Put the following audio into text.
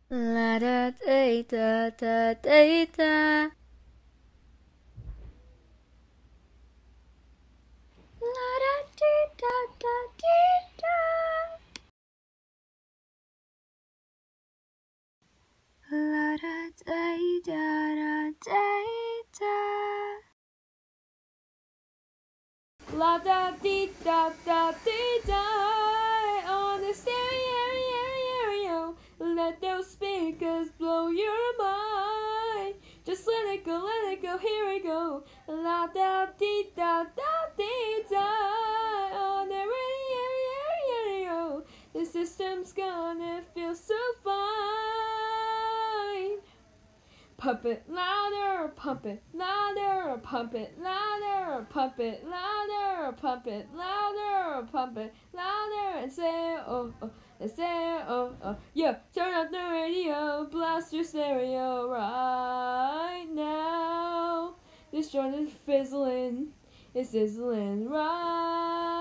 La da da da da da da. La da dee da da dee da. La da da da da da. La da dee da da dee da. On the stereo, let those speakers blow your mind. Just let it go, here we go. La da dee da da dee da. On the radio, the system's gonna feel so fine. Pump it louder, pump it louder, pump it louder, pump it louder, pump it louder, pump it louder, and say oh oh, and say oh oh. Yeah, turn up the radio, blast your stereo right now. This joint is fizzling, it's sizzling right.